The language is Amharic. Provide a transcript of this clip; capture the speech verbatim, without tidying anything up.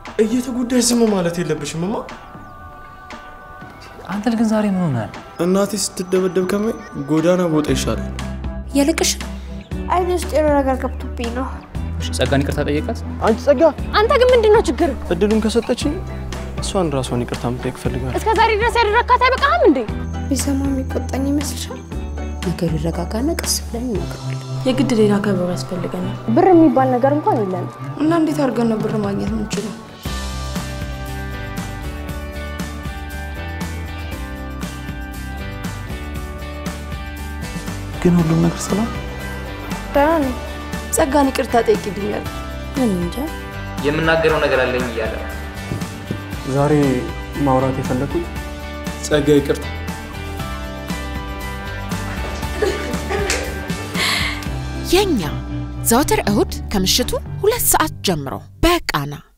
እየተጎዳሽ ዝም ማለት የለብሽም እማ አንተ ግን ዛሬ ምን ሆነሃል እናቴ ስትደበደብ ከመይ ጎዳና ቦጣ ይሻላል ያለቅሽ አይኔ ውስጥ የሆነ ነገር ገብቶብኝ ነው ጸጋን ይቅርታ ጠየቃት አንቺ ጸጋ አንተ ግን ምንድነው ችግር እድሉን ከሰጠችኝ እሷን ራሷን ይቅርታ መጠየቅ ፈልጋለሁ እስከ ዛሬ ድረስ ያደረካት አይበቃም እንዴ ቢሰማ የሚቆጣኝ ይመስልሻል ነገሩ ይረጋጋና ቀስ ብለን እናገራለን የግድ ሌላ ከብር ያስፈልገናል ብር የሚባል ነገር እንኳን የለም እና እንዴት አድርገን ነው ብር ማግኘት የምንችለው ግን ሁሉም ነገር ሰላም ዳን ጸጋን ይቅርታ ጠይቂልኛል ምን እንጃ የምናገረው ነገር አለኝ ይያለ ዛሬ ማውራት የፈለኩት ጸጋ ይቅርታ የኛ ዘወትር እሁድ ከምሽቱ ሁለት ሰዓት ጀምሮ በቃና